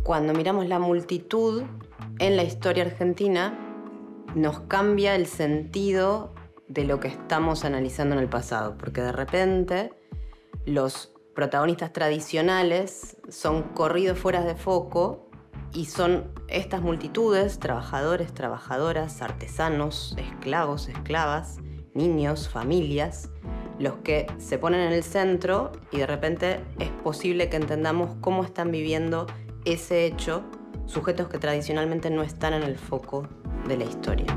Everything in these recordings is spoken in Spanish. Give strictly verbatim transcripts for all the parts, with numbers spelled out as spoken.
Cuando miramos la multitud en la historia argentina, nos cambia el sentido de lo que estamos analizando en el pasado, porque de repente los protagonistas tradicionales son corridos fuera de foco y son estas multitudes, trabajadores, trabajadoras, artesanos, esclavos, esclavas, niños, familias, los que se ponen en el centro y de repente es posible que entendamos cómo están viviendo ese hecho, sujetos que tradicionalmente no están en el foco de la historia.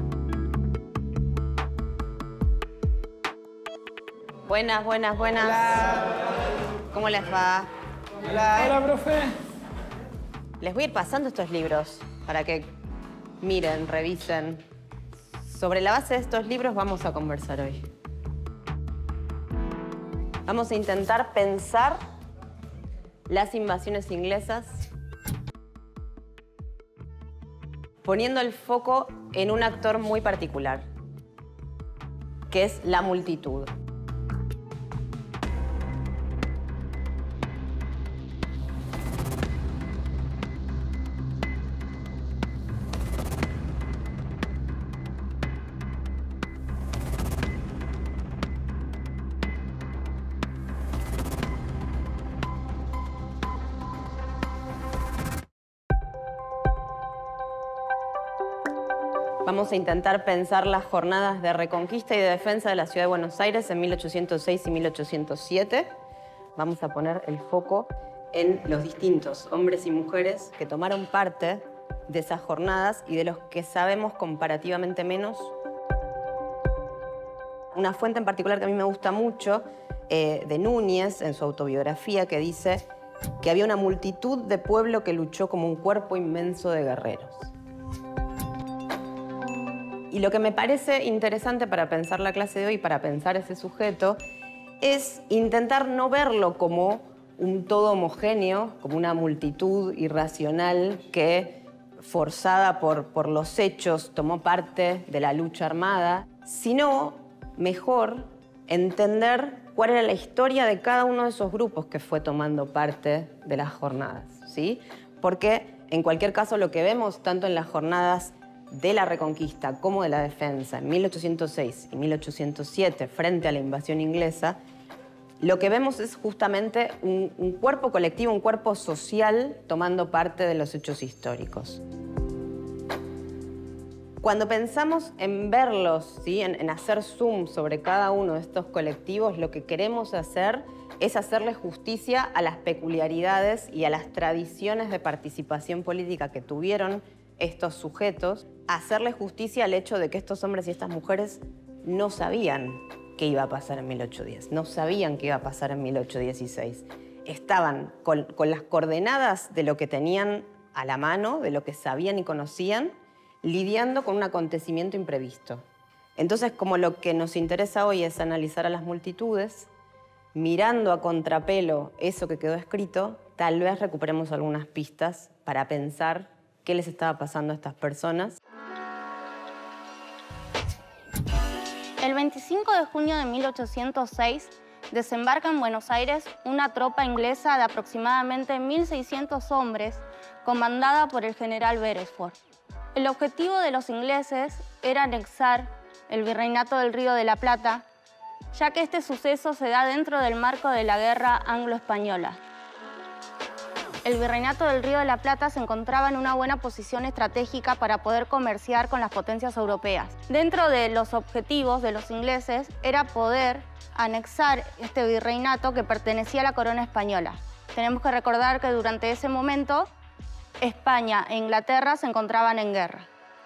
Buenas, buenas, buenas. Hola. ¿Cómo les va? Hola. Hola, profe. Les voy a ir pasando estos libros para que miren, revisen. Sobre la base de estos libros vamos a conversar hoy. Vamos a intentar pensar las invasiones inglesas poniendo el foco en un actor muy particular, que es la multitud. Vamos a intentar pensar las jornadas de reconquista y de defensa de la ciudad de Buenos Aires en mil ochocientos seis y mil ochocientos siete. Vamos a poner el foco en los distintos hombres y mujeres que tomaron parte de esas jornadas y de los que sabemos comparativamente menos. Una fuente en particular que a mí me gusta mucho, eh, de Núñez, en su autobiografía, que dice que había una multitud de pueblo que luchó como un cuerpo inmenso de guerreros. Y lo que me parece interesante para pensar la clase de hoy, para pensar ese sujeto, es intentar no verlo como un todo homogéneo, como una multitud irracional que, forzada por, por los hechos, tomó parte de la lucha armada, sino, mejor, entender cuál era la historia de cada uno de esos grupos que fue tomando parte de las jornadas, ¿sí? Porque, en cualquier caso, lo que vemos tanto en las jornadas de la Reconquista como de la defensa en mil ochocientos seis y mil ochocientos siete frente a la invasión inglesa, lo que vemos es justamente un, un cuerpo colectivo, un cuerpo social tomando parte de los hechos históricos. Cuando pensamos en verlos, ¿sí? en, en hacer zoom sobre cada uno de estos colectivos, lo que queremos hacer es hacerle justicia a las peculiaridades y a las tradiciones de participación política que tuvieron estos sujetos, hacerle justicia al hecho de que estos hombres y estas mujeres no sabían qué iba a pasar en mil ochocientos diez, no sabían qué iba a pasar en mil ochocientos dieciséis. Estaban con, con las coordenadas de lo que tenían a la mano, de lo que sabían y conocían, lidiando con un acontecimiento imprevisto. Entonces, como lo que nos interesa hoy es analizar a las multitudes, mirando a contrapelo eso que quedó escrito, tal vez recuperemos algunas pistas para pensar qué les estaba pasando a estas personas. El veinticinco de junio de mil ochocientos seis desembarca en Buenos Aires una tropa inglesa de aproximadamente mil seiscientos hombres, comandada por el general Beresford. El objetivo de los ingleses era anexar el virreinato del Río de la Plata, ya que este suceso se da dentro del marco de la guerra anglo-española. El virreinato del Río de la Plata se encontraba en una buena posición estratégica para poder comerciar con las potencias europeas. Dentro de los objetivos de los ingleses era poder anexar este virreinato que pertenecía a la corona española. Tenemos que recordar que durante ese momento España e Inglaterra se encontraban en guerra.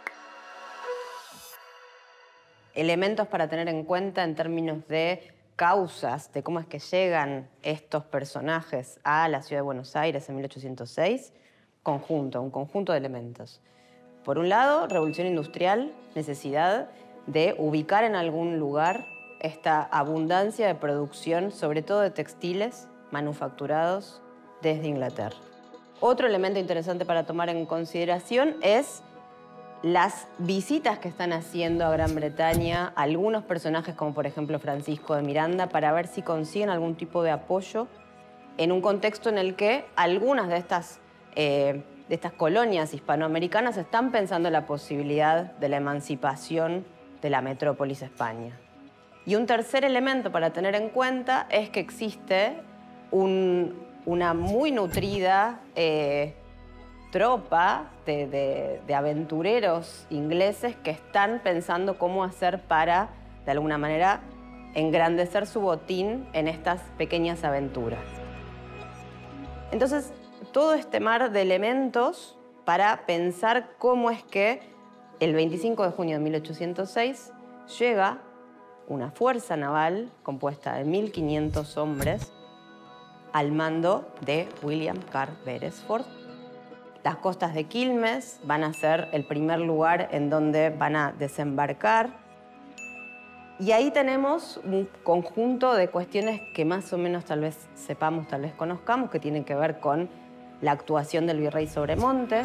Elementos para tener en cuenta en términos de causas de cómo es que llegan estos personajes a la ciudad de Buenos Aires en mil ochocientos seis, conjunto, un conjunto de elementos. Por un lado, revolución industrial, necesidad de ubicar en algún lugar esta abundancia de producción, sobre todo de textiles manufacturados desde Inglaterra. Otro elemento interesante para tomar en consideración es las visitas que están haciendo a Gran Bretaña algunos personajes, como por ejemplo Francisco de Miranda, para ver si consiguen algún tipo de apoyo en un contexto en el que algunas de estas eh, de estas colonias hispanoamericanas están pensando en la posibilidad de la emancipación de la metrópolis España. Y un tercer elemento para tener en cuenta es que existe un, una muy nutrida eh, tropa de, de, de aventureros ingleses que están pensando cómo hacer para, de alguna manera, engrandecer su botín en estas pequeñas aventuras. Entonces, todo este mar de elementos para pensar cómo es que el veinticinco de junio de mil ochocientos seis llega una fuerza naval compuesta de mil quinientos hombres al mando de William Carr Beresford. Las costas de Quilmes van a ser el primer lugar en donde van a desembarcar. Y ahí tenemos un conjunto de cuestiones que más o menos tal vez sepamos, tal vez conozcamos, que tienen que ver con la actuación del virrey Sobremonte,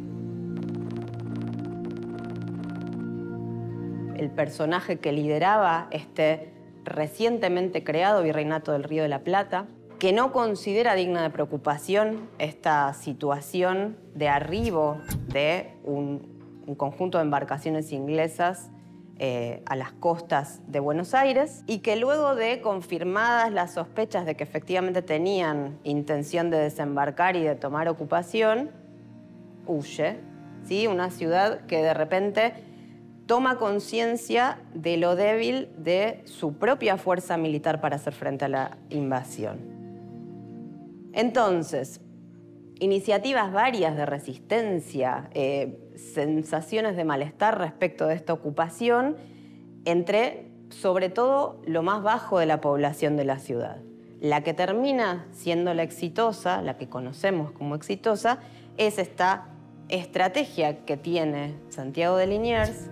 el personaje que lideraba este recientemente creado Virreinato del Río de la Plata, que no considera digna de preocupación esta situación de arribo de un, un conjunto de embarcaciones inglesas eh, a las costas de Buenos Aires, y que luego de confirmadas las sospechas de que efectivamente tenían intención de desembarcar y de tomar ocupación, huye, ¿sí? Una ciudad que de repente toma conciencia de lo débil de su propia fuerza militar para hacer frente a la invasión. Entonces, iniciativas varias de resistencia, eh, sensaciones de malestar respecto de esta ocupación, entre, sobre todo, lo más bajo de la población de la ciudad. La que termina siendo la exitosa, la que conocemos como exitosa, es esta estrategia que tiene Santiago de Liniers,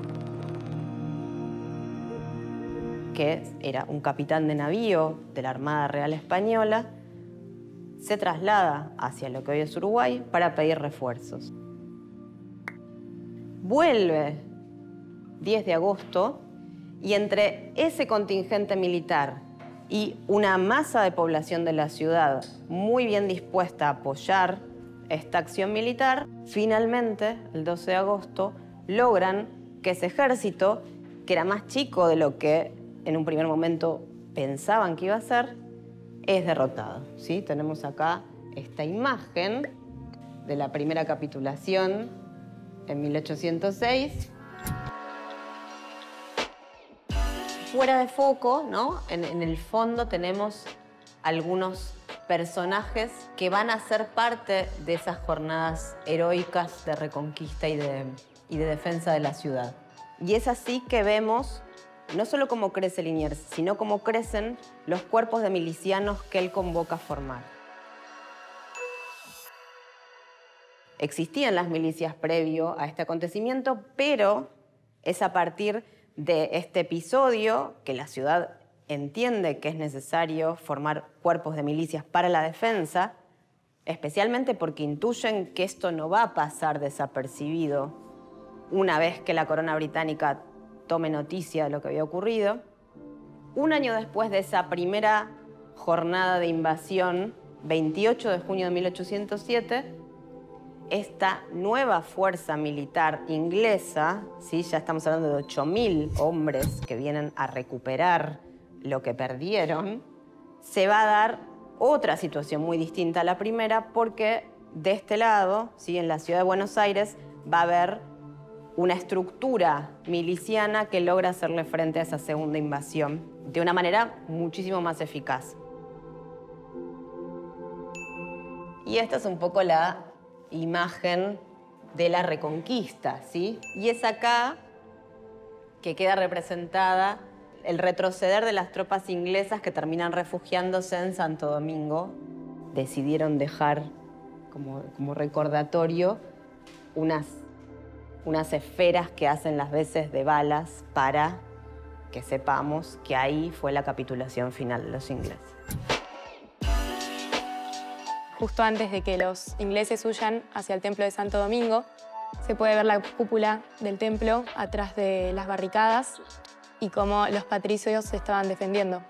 que era un capitán de navío de la Armada Real Española, se traslada hacia lo que hoy es Uruguay para pedir refuerzos. Vuelve diez de agosto y entre ese contingente militar y una masa de población de la ciudad muy bien dispuesta a apoyar esta acción militar, finalmente, el doce de agosto, logran que ese ejército, que era más chico de lo que en un primer momento pensaban que iba a ser, es derrotado, ¿sí? Tenemos acá esta imagen de la primera capitulación en mil ochocientos seis. Fuera de foco, ¿no? En, en el fondo tenemos algunos personajes que van a ser parte de esas jornadas heroicas de reconquista y de, y de defensa de la ciudad. Y es así que vemos no solo cómo crece Liniers, sino cómo crecen los cuerpos de milicianos que él convoca a formar. Existían las milicias previo a este acontecimiento, pero es a partir de este episodio que la ciudad entiende que es necesario formar cuerpos de milicias para la defensa, especialmente porque intuyen que esto no va a pasar desapercibido una vez que la corona británica tome noticia de lo que había ocurrido. Un año después de esa primera jornada de invasión, veintiocho de junio de mil ochocientos siete, esta nueva fuerza militar inglesa, ¿sí? Ya estamos hablando de ocho mil hombres que vienen a recuperar lo que perdieron, se va a dar otra situación muy distinta a la primera, porque de este lado, ¿sí? En la ciudad de Buenos Aires, va a haber una estructura miliciana que logra hacerle frente a esa segunda invasión de una manera muchísimo más eficaz. Y esta es un poco la imagen de la reconquista, ¿sí? Y es acá que queda representada el retroceder de las tropas inglesas que terminan refugiándose en Santo Domingo. Decidieron dejar como, como recordatorio unas unas esferas que hacen las veces de balas para que sepamos que ahí fue la capitulación final de los ingleses. Justo antes de que los ingleses huyan hacia el templo de Santo Domingo, se puede ver la cúpula del templo atrás de las barricadas y cómo los patricios se estaban defendiendo.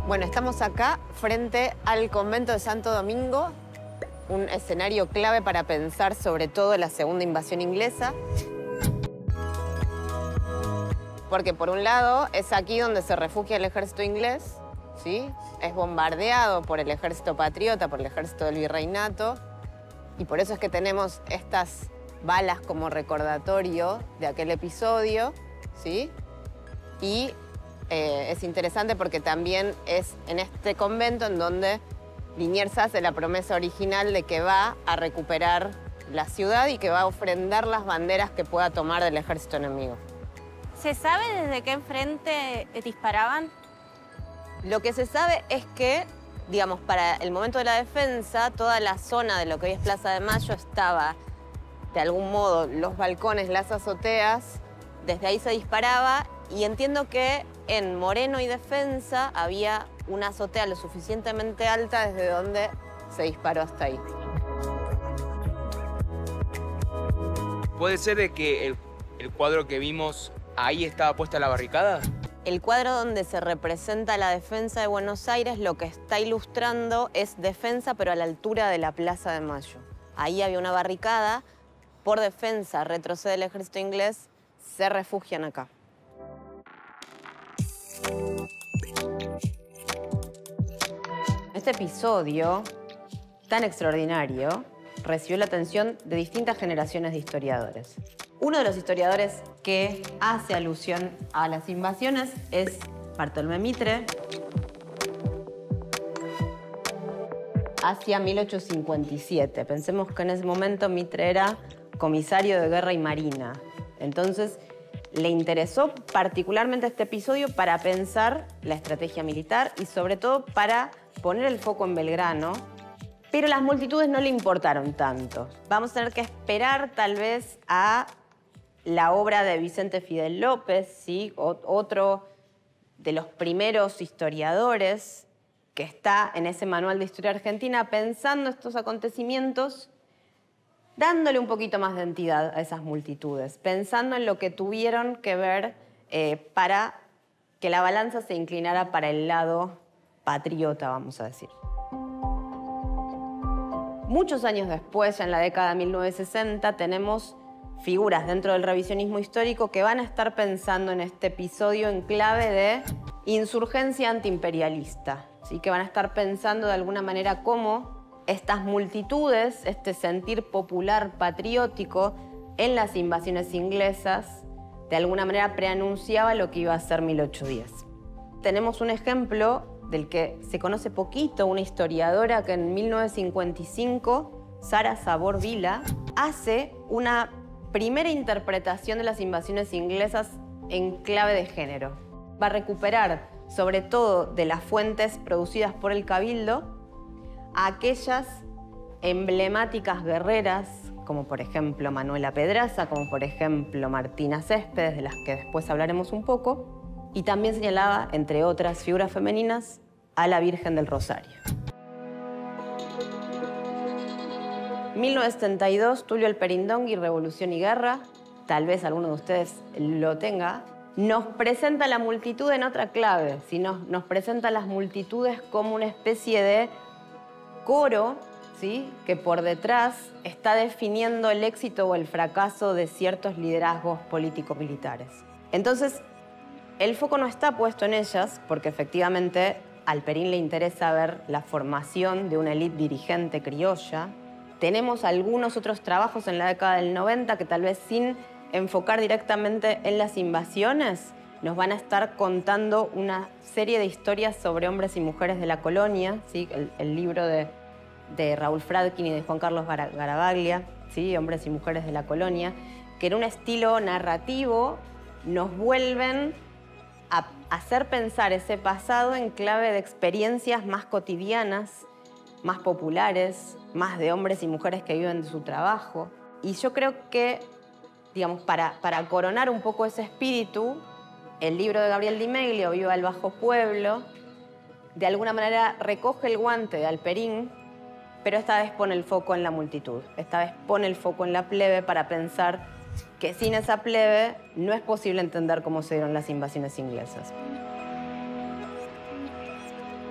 Bueno, estamos acá frente al convento de Santo Domingo, un escenario clave para pensar sobre todo la segunda invasión inglesa. Porque por un lado es aquí donde se refugia el ejército inglés, ¿sí? Es bombardeado por el ejército patriota, por el ejército del virreinato, y por eso es que tenemos estas balas como recordatorio de aquel episodio, ¿sí? Y eh, es interesante porque también es en este convento en donde Liniers hace la promesa original de que va a recuperar la ciudad y que va a ofrendar las banderas que pueda tomar del ejército enemigo. ¿Se sabe desde qué frente disparaban? Lo que se sabe es que, digamos, para el momento de la defensa, toda la zona de lo que hoy es Plaza de Mayo estaba, de algún modo, los balcones, las azoteas, desde ahí se disparaba, y entiendo que en Moreno y Defensa había una azotea lo suficientemente alta desde donde se disparó hasta ahí. ¿Puede ser de que el, el cuadro que vimos ahí estaba puesta la barricada? El cuadro donde se representa la defensa de Buenos Aires lo que está ilustrando es defensa, pero a la altura de la Plaza de Mayo. Ahí había una barricada, por defensa retrocede el ejército inglés, se refugian acá. Este episodio tan extraordinario recibió la atención de distintas generaciones de historiadores. Uno de los historiadores que hace alusión a las invasiones es Bartolomé Mitre, hacia mil ochocientos cincuenta y siete. Pensemos que en ese momento Mitre era comisario de Guerra y Marina. Entonces, le interesó particularmente este episodio para pensar la estrategia militar y sobre todo para poner el foco en Belgrano. Pero las multitudes no le importaron tanto. Vamos a tener que esperar tal vez a la obra de Vicente Fidel López, ¿sí? Otro de los primeros historiadores que está en ese manual de historia argentina pensando estos acontecimientos, dándole un poquito más de entidad a esas multitudes, pensando en lo que tuvieron que ver eh, para que la balanza se inclinara para el lado patriota, vamos a decir. Muchos años después, ya en la década de mil novecientos sesenta, tenemos figuras dentro del revisionismo histórico que van a estar pensando en este episodio en clave de insurgencia antiimperialista, ¿sí? Que van a estar pensando de alguna manera cómo estas multitudes, este sentir popular patriótico en las invasiones inglesas, de alguna manera preanunciaba lo que iba a ser mil ochocientos diez. Tenemos un ejemplo del que se conoce poquito, una historiadora que en mil novecientos cincuenta y cinco, Sara Sabor Vila, hace una primera interpretación de las invasiones inglesas en clave de género. Va a recuperar, sobre todo de las fuentes producidas por el Cabildo, a aquellas emblemáticas guerreras, como por ejemplo Manuela Pedraza, como por ejemplo Martina Céspedes, de las que después hablaremos un poco, y también señalaba, entre otras figuras femeninas, a la Virgen del Rosario. mil novecientos setenta y dos, Tulio Alperindongui, Revolución y Guerra, tal vez alguno de ustedes lo tenga, nos presenta la multitud en otra clave, sino nos presenta las multitudes como una especie de coro, ¿sí? Que por detrás está definiendo el éxito o el fracaso de ciertos liderazgos político-militares. Entonces, el foco no está puesto en ellas, porque efectivamente a Alperín le interesa ver la formación de una élite dirigente criolla. Tenemos algunos otros trabajos en la década del noventa que tal vez sin enfocar directamente en las invasiones, nos van a estar contando una serie de historias sobre hombres y mujeres de la colonia, ¿sí? el, el libro de, de Raúl Fradkin y de Juan Carlos Garavaglia, ¿sí? Hombres y mujeres de la colonia, que en un estilo narrativo nos vuelven a hacer pensar ese pasado en clave de experiencias más cotidianas, más populares, más de hombres y mujeres que viven de su trabajo. Y yo creo que, digamos, para, para coronar un poco ese espíritu, el libro de Gabriel Di Meglio, Viva el Bajo Pueblo, de alguna manera recoge el guante de Alperín, pero esta vez pone el foco en la multitud. Esta vez pone el foco en la plebe para pensar que sin esa plebe no es posible entender cómo se dieron las invasiones inglesas.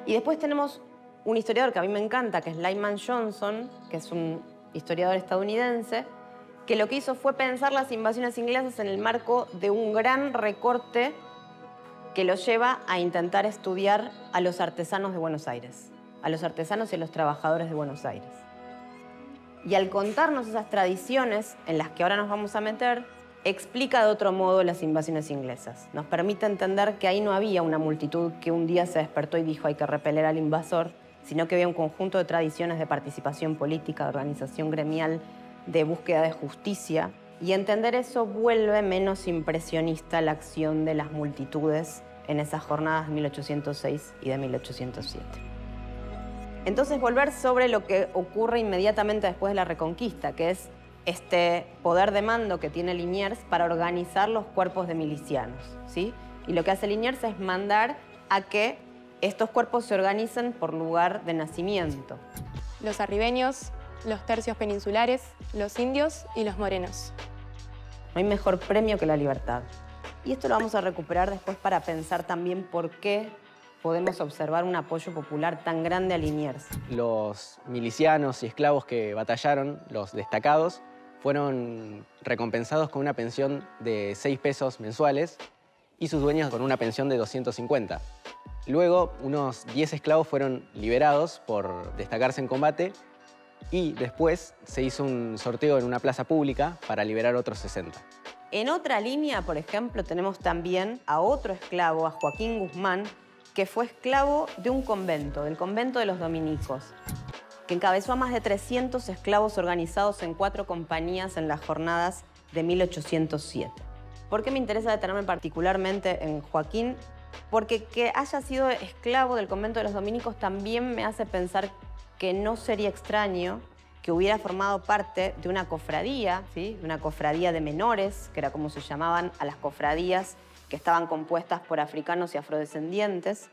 Y después tenemos un historiador que a mí me encanta, que es Lyman Johnson, que es un historiador estadounidense, que lo que hizo fue pensar las invasiones inglesas en el marco de un gran recorte que lo lleva a intentar estudiar a los artesanos de Buenos Aires, a los artesanos y a los trabajadores de Buenos Aires. Y al contarnos esas tradiciones en las que ahora nos vamos a meter, explica de otro modo las invasiones inglesas. Nos permite entender que ahí no había una multitud que un día se despertó y dijo hay que repeler al invasor, sino que había un conjunto de tradiciones de participación política, de organización gremial, de búsqueda de justicia. Y entender eso vuelve menos impresionista la acción de las multitudes en esas jornadas de mil ochocientos seis y de mil ochocientos siete. Entonces, volver sobre lo que ocurre inmediatamente después de la Reconquista, que es este poder de mando que tiene Liniers para organizar los cuerpos de milicianos, ¿sí? Y lo que hace Liniers es mandar a que estos cuerpos se organicen por lugar de nacimiento. Los arribeños, los tercios peninsulares, los indios y los morenos. No hay mejor premio que la libertad. Y esto lo vamos a recuperar después para pensar también por qué podemos observar un apoyo popular tan grande a Liniers. Los milicianos y esclavos que batallaron, los destacados, fueron recompensados con una pensión de seis pesos mensuales y sus dueños con una pensión de doscientos cincuenta. Luego, unos diez esclavos fueron liberados por destacarse en combate y después se hizo un sorteo en una plaza pública para liberar otros sesenta. En otra línea, por ejemplo, tenemos también a otro esclavo, a Joaquín Guzmán, que fue esclavo de un convento, del convento de los dominicos, que encabezó a más de trescientos esclavos organizados en cuatro compañías en las jornadas de mil ochocientos siete. ¿Por qué me interesa detenerme particularmente en Joaquín? Porque que haya sido esclavo del convento de los dominicos también me hace pensar que no sería extraño que hubiera formado parte de una cofradía, ¿sí? Una cofradía de menores, que era como se llamaban a las cofradías que estaban compuestas por africanos y afrodescendientes,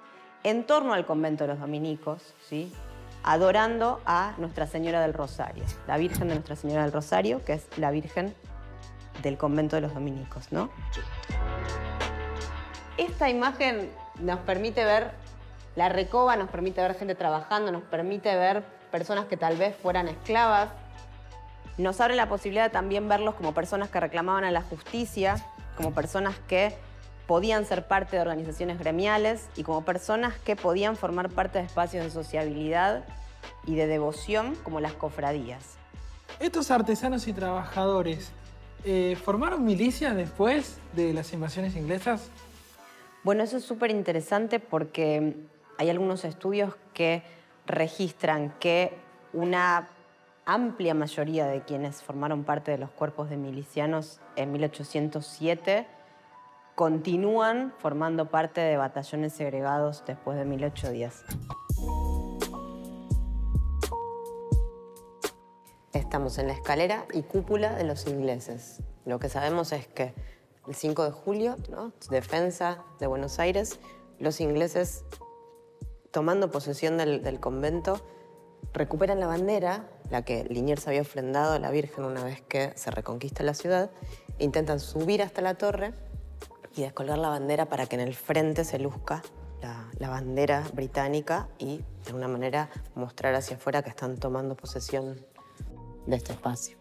en torno al convento de los dominicos, ¿sí? Adorando a Nuestra Señora del Rosario, la Virgen de Nuestra Señora del Rosario, que es la Virgen del convento de los dominicos, ¿no? Esta imagen nos permite ver la recoba, nos permite ver gente trabajando, nos permite ver personas que tal vez fueran esclavas. Nos abre la posibilidad de también verlos como personas que reclamaban a la justicia, como personas que podían ser parte de organizaciones gremiales y como personas que podían formar parte de espacios de sociabilidad y de devoción como las cofradías. Estos artesanos y trabajadores, eh, ¿formaron milicias después de las invasiones inglesas? Bueno, eso es súper interesante porque hay algunos estudios que registran que una amplia mayoría de quienes formaron parte de los cuerpos de milicianos en mil ochocientos siete continúan formando parte de batallones segregados después de mil ochocientos diez. Estamos en la escalera y cúpula de los ingleses. Lo que sabemos es que el cinco de julio, ¿no? Defensa de Buenos Aires, los ingleses, tomando posesión del, del convento, recuperan la bandera, la que Liniers había ofrendado a la Virgen una vez que se reconquista la ciudad, e intentan subir hasta la torre y descolgar la bandera para que en el frente se luzca la, la bandera británica y, de alguna manera, mostrar hacia afuera que están tomando posesión de este espacio.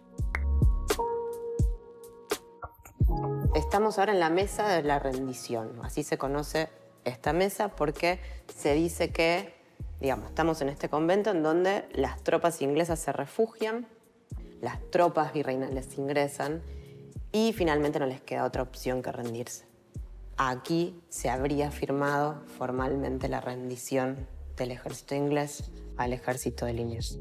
Estamos ahora en la mesa de la rendición, así se conoce esta mesa porque se dice que, digamos, estamos en este convento en donde las tropas inglesas se refugian, las tropas virreinales ingresan y finalmente no les queda otra opción que rendirse. Aquí se habría firmado formalmente la rendición del ejército inglés al ejército de Liniers.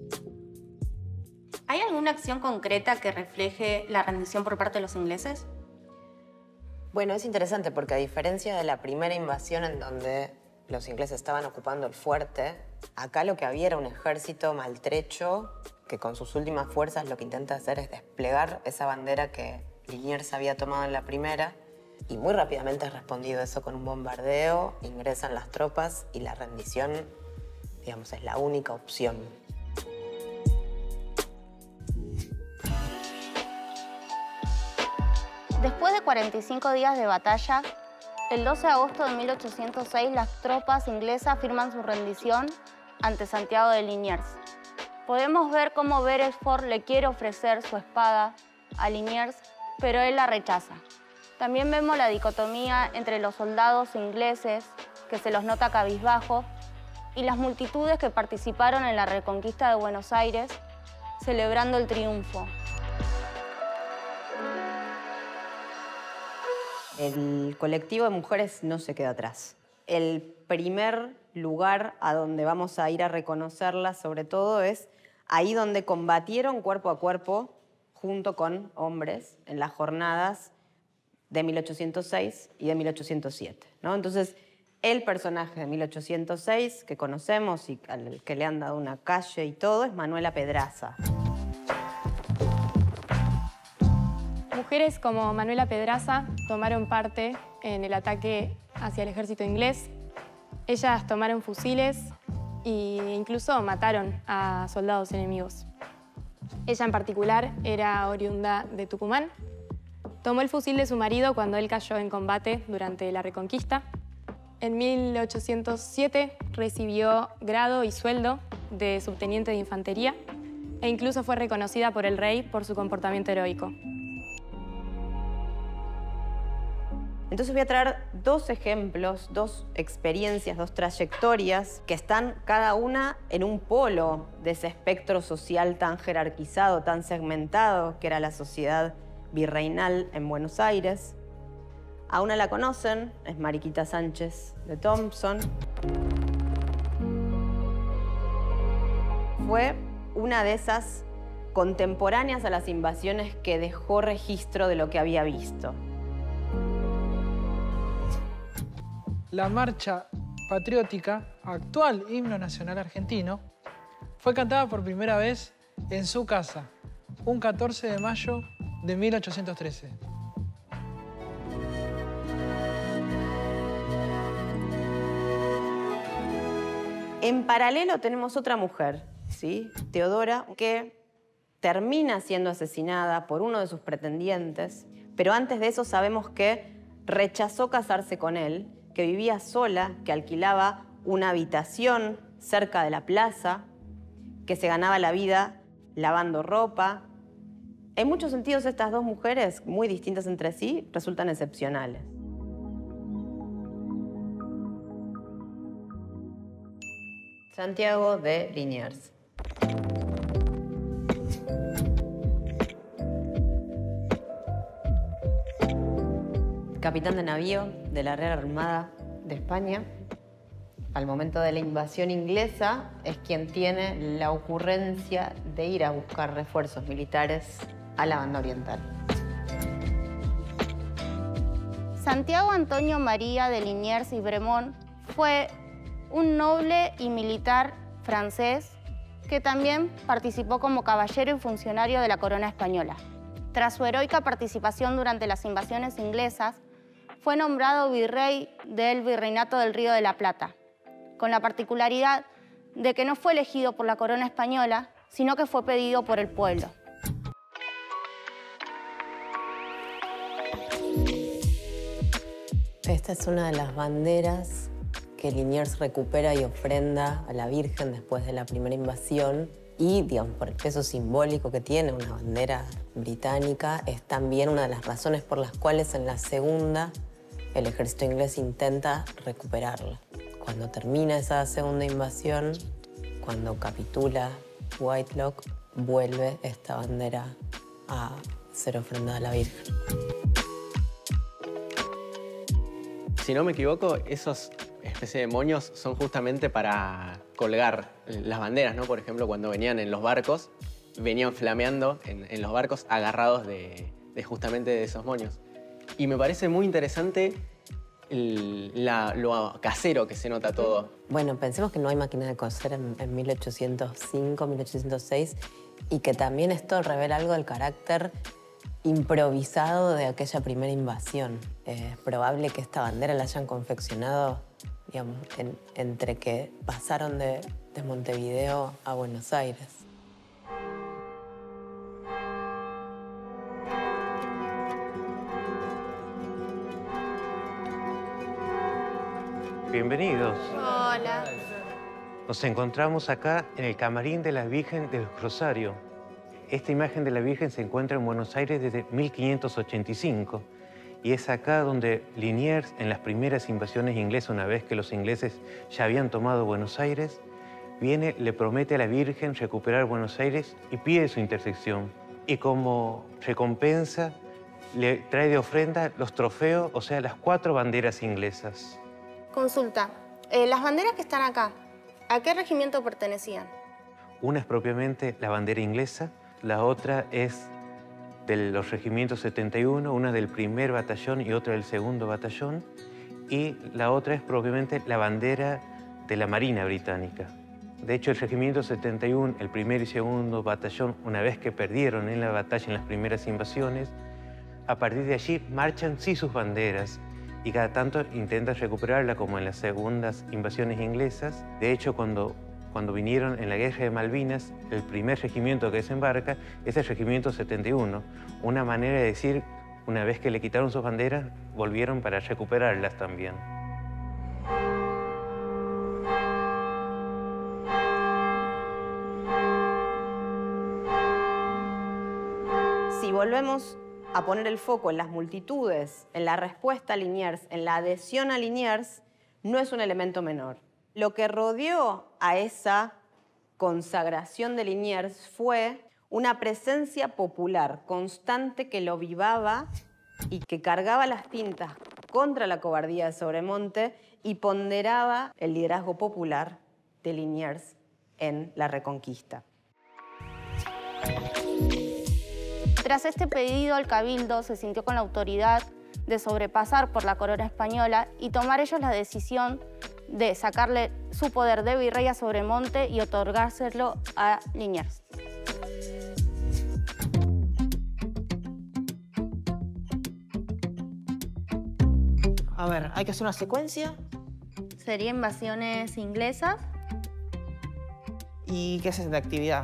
¿Hay alguna acción concreta que refleje la rendición por parte de los ingleses? Bueno, es interesante porque a diferencia de la primera invasión en donde los ingleses estaban ocupando el fuerte, acá lo que había era un ejército maltrecho que con sus últimas fuerzas lo que intenta hacer es desplegar esa bandera que Liniers había tomado en la primera y muy rápidamente ha respondido eso con un bombardeo, ingresan las tropas y la rendición, digamos, es la única opción. Después de cuarenta y cinco días de batalla, El doce de agosto de mil ochocientos seis, las tropas inglesas firman su rendición ante Santiago de Liniers. Podemos ver cómo Beresford le quiere ofrecer su espada a Liniers, pero él la rechaza. También vemos la dicotomía entre los soldados ingleses, que se los nota cabizbajos, y las multitudes que participaron en la reconquista de Buenos Aires, celebrando el triunfo. El colectivo de mujeres no se queda atrás. El primer lugar a donde vamos a ir a reconocerlas, sobre todo, es ahí donde combatieron cuerpo a cuerpo junto con hombres en las jornadas de mil ochocientos seis y de mil ochocientos siete, ¿no? Entonces, el personaje de mil ochocientos seis que conocemos y al que le han dado una calle y todo es Manuela Pedraza. Mujeres como Manuela Pedraza tomaron parte en el ataque hacia el ejército inglés. Ellas tomaron fusiles e incluso mataron a soldados enemigos. Ella en particular era oriunda de Tucumán. Tomó el fusil de su marido cuando él cayó en combate durante la Reconquista. En mil ochocientos siete recibió grado y sueldo de subteniente de infantería e incluso fue reconocida por el rey por su comportamiento heroico. Entonces voy a traer dos ejemplos, dos experiencias, dos trayectorias que están cada una en un polo de ese espectro social tan jerarquizado, tan segmentado, que era la sociedad virreinal en Buenos Aires. A una la conocen, es Mariquita Sánchez de Thompson. Fue una de esas contemporáneas a las invasiones que dejó registro de lo que había visto. La marcha patriótica, actual himno nacional argentino, fue cantada por primera vez en su casa, un catorce de mayo de mil ochocientos trece. En paralelo tenemos otra mujer, ¿sí? Teodora, que termina siendo asesinada por uno de sus pretendientes, pero antes de eso sabemos que rechazó casarse con él, que vivía sola, que alquilaba una habitación cerca de la plaza, que se ganaba la vida lavando ropa. En muchos sentidos, estas dos mujeres, muy distintas entre sí, resultan excepcionales. Santiago de Liniers. Capitán de navío de la Real Armada de España. Al momento de la invasión inglesa es quien tiene la ocurrencia de ir a buscar refuerzos militares a la banda oriental. Santiago Antonio María de Liniers y Bremont fue un noble y militar francés que también participó como caballero y funcionario de la corona española. Tras su heroica participación durante las invasiones inglesas, fue nombrado virrey del Virreinato del Río de la Plata, con la particularidad de que no fue elegido por la corona española, sino que fue pedido por el pueblo. Esta es una de las banderas que Liniers recupera y ofrenda a la Virgen después de la primera invasión. Y, digamos, por el peso simbólico que tiene una bandera británica, es también una de las razones por las cuales en la segunda el ejército inglés intenta recuperarla. Cuando termina esa segunda invasión, cuando capitula Whitelock, vuelve esta bandera a ser ofrendada a la Virgen. Si no me equivoco, esos especie de moños son justamente para colgar las banderas, ¿no? Por ejemplo, cuando venían en los barcos, venían flameando en, en los barcos agarrados de, de justamente de esos moños. Y me parece muy interesante el, la, lo casero que se nota todo. Bueno, pensemos que no hay máquina de coser en, en mil ochocientos cinco, mil ochocientos seis y que también esto revela algo del carácter improvisado de aquella primera invasión. Es probable que esta bandera la hayan confeccionado, digamos, en, entre que pasaron de, de Montevideo a Buenos Aires. Bienvenidos. Hola. Nos encontramos acá en el camarín de la Virgen del Rosario. Esta imagen de la Virgen se encuentra en Buenos Aires desde mil quinientos ochenta y cinco y es acá donde Liniers, en las primeras invasiones inglesas, una vez que los ingleses ya habían tomado Buenos Aires, viene, le promete a la Virgen recuperar Buenos Aires y pide su intersección. Y como recompensa, le trae de ofrenda los trofeos, o sea, las cuatro banderas inglesas. Consulta. Eh, las banderas que están acá, ¿a qué regimiento pertenecían? Una es propiamente la bandera inglesa, la otra es de los regimientos setenta y uno, una del primer batallón y otra del segundo batallón, y la otra es propiamente la bandera de la Marina Británica. De hecho, el regimiento setenta y uno, el primer y segundo batallón, una vez que perdieron en la batalla en las primeras invasiones, a partir de allí marchan sí sus banderas y cada tanto intentan recuperarla como en las segundas invasiones inglesas. De hecho, cuando, cuando vinieron en la Guerra de Malvinas, el primer regimiento que desembarca es el regimiento setenta y uno. Una manera de decir, una vez que le quitaron sus banderas, volvieron para recuperarlas también. Si volvemos a poner el foco en las multitudes, en la respuesta a Liniers, en la adhesión a Liniers, no es un elemento menor. Lo que rodeó a esa consagración de Liniers fue una presencia popular constante que lo vivaba y que cargaba las tintas contra la cobardía de Sobremonte y ponderaba el liderazgo popular de Liniers en la Reconquista. Tras este pedido, el Cabildo se sintió con la autoridad de sobrepasar por la corona española y tomar ellos la decisión de sacarle su poder de virrey a Sobremonte y otorgárselo a Liniers. A ver, hay que hacer una secuencia. Sería invasiones inglesas. ¿Y qué hacen de actividad?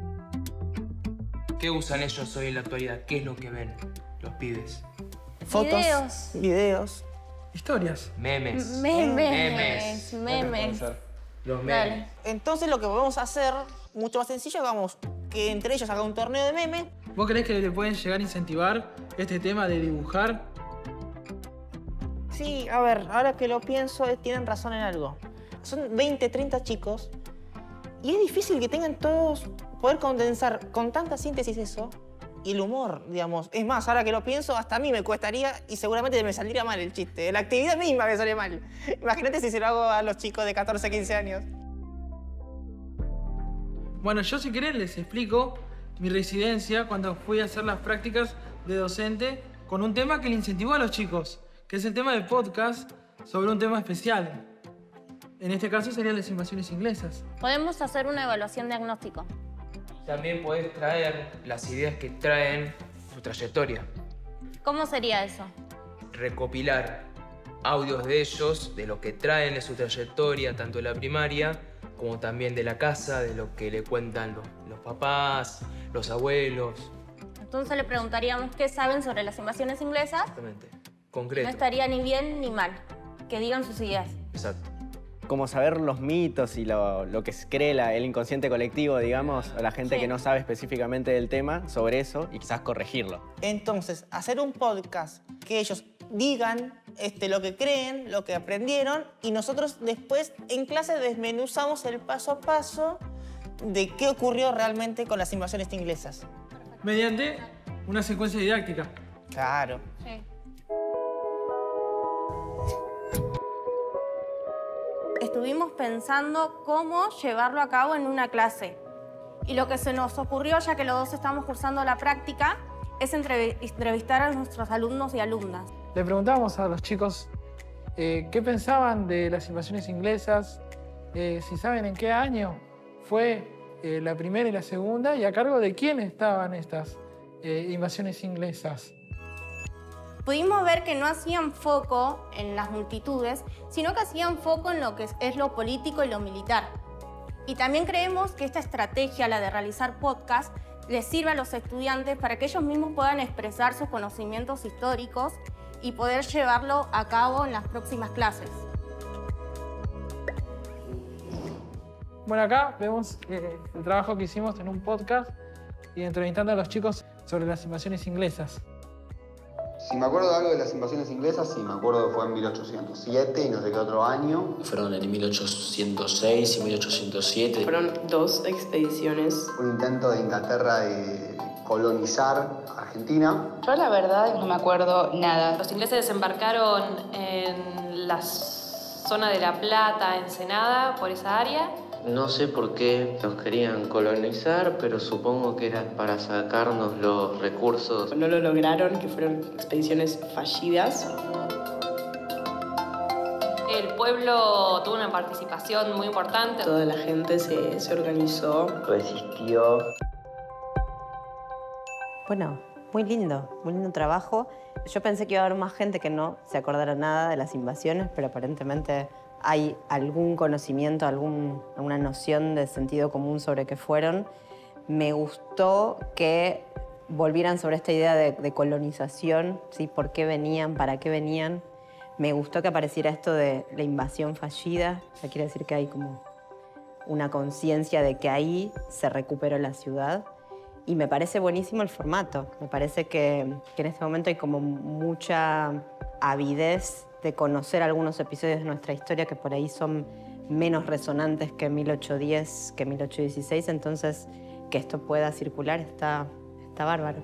¿Qué usan ellos hoy en la actualidad? ¿Qué es lo que ven los pibes? Fotos, Videos. videos. Historias. Memes. Memes. Memes. Memes. Los memes. Dale. Entonces lo que podemos hacer, mucho más sencillo, vamos, que entre ellos hagan un torneo de memes. ¿Vos creés que le pueden llegar a incentivar este tema de dibujar? Sí, a ver, ahora que lo pienso, eh, tienen razón en algo. Son veinte, treinta chicos y es difícil que tengan todos, poder condensar con tanta síntesis eso y el humor, digamos. Es más, ahora que lo pienso, hasta a mí me cuestaría y seguramente me saldría mal el chiste. La actividad misma me sale mal. Imagínate si se lo hago a los chicos de catorce, quince años. Bueno, yo si querés les explico mi residencia cuando fui a hacer las prácticas de docente con un tema que le incentivó a los chicos, que es el tema del podcast sobre un tema especial. En este caso serían las invasiones inglesas. Podemos hacer una evaluación diagnóstico. También podés traer las ideas que traen su trayectoria. ¿Cómo sería eso? Recopilar audios de ellos, de lo que traen de su trayectoria, tanto de la primaria como también de la casa, de lo que le cuentan los, los papás, los abuelos. Entonces le preguntaríamos qué saben sobre las invasiones inglesas. Exactamente. Concreto. No estaría ni bien ni mal que digan sus ideas. Exacto. Como saber los mitos y lo, lo que cree la, el inconsciente colectivo, digamos, o la gente Sí. que no sabe específicamente del tema sobre eso y quizás corregirlo. Entonces, hacer un podcast que ellos digan este, lo que creen, lo que aprendieron y nosotros después en clase desmenuzamos el paso a paso de qué ocurrió realmente con las invasiones inglesas. Mediante una secuencia didáctica. Claro. Sí. Estuvimos pensando cómo llevarlo a cabo en una clase. Y lo que se nos ocurrió, ya que los dos estamos cursando la práctica, es entrev- entrevistar a nuestros alumnos y alumnas. Le preguntábamos a los chicos eh, qué pensaban de las invasiones inglesas, eh, si saben en qué año fue eh, la primera y la segunda y a cargo de quién estaban estas eh, invasiones inglesas. Pudimos ver que no hacían foco en las multitudes, sino que hacían foco en lo que es, es lo político y lo militar. Y también creemos que esta estrategia, la de realizar podcast, les sirve a los estudiantes para que ellos mismos puedan expresar sus conocimientos históricos y poder llevarlo a cabo en las próximas clases. Bueno, acá vemos eh, el trabajo que hicimos en un podcast y entrevistando a los chicos sobre las invasiones inglesas. Si me acuerdo de algo de las invasiones inglesas, sí, me acuerdo que fue en mil ochocientos siete y no sé qué otro año. Fueron en mil ochocientos seis y mil ochocientos siete. Fueron dos expediciones. Un intento de Inglaterra de colonizar Argentina. Yo la verdad no me acuerdo nada. Los ingleses desembarcaron en la zona de La Plata, Ensenada, por esa área. No sé por qué nos querían colonizar, pero supongo que era para sacarnos los recursos. No lo lograron, que fueron expediciones fallidas. El pueblo tuvo una participación muy importante. Toda la gente se, se organizó. Resistió. Bueno, muy lindo, muy lindo trabajo. Yo pensé que iba a haber más gente que no se acordara nada de las invasiones, pero aparentemente hay algún conocimiento, algún, alguna noción de sentido común sobre qué fueron. Me gustó que volvieran sobre esta idea de, de colonización, ¿sí? ¿Por qué venían? ¿Para qué venían? Me gustó que apareciera esto de la invasión fallida. O sea, quiere decir que hay como una conciencia de que ahí se recuperó la ciudad. Y me parece buenísimo el formato. Me parece que, que en este momento hay como mucha avidez de conocer algunos episodios de nuestra historia que por ahí son menos resonantes que mil ochocientos diez, que mil ochocientos dieciséis. Entonces, que esto pueda circular está, está bárbaro.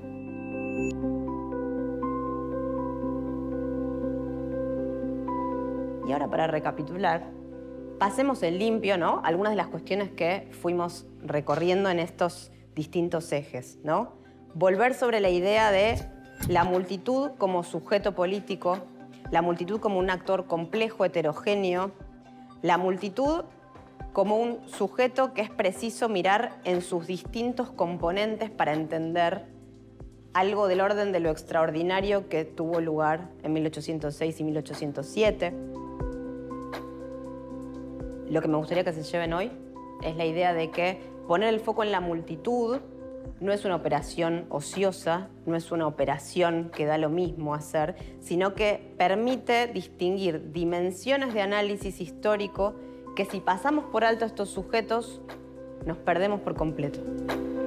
Y ahora, para recapitular, pasemos en limpio, ¿no? Algunas de las cuestiones que fuimos recorriendo en estos distintos ejes, ¿no? Volver sobre la idea de la multitud como sujeto político, la multitud como un actor complejo, heterogéneo, la multitud como un sujeto que es preciso mirar en sus distintos componentes para entender algo del orden de lo extraordinario que tuvo lugar en mil ochocientos seis y mil ochocientos siete. Lo que me gustaría que se lleven hoy es la idea de que poner el foco en la multitud no es una operación ociosa, no es una operación que da lo mismo hacer, sino que permite distinguir dimensiones de análisis histórico que si pasamos por alto a estos sujetos, nos perdemos por completo.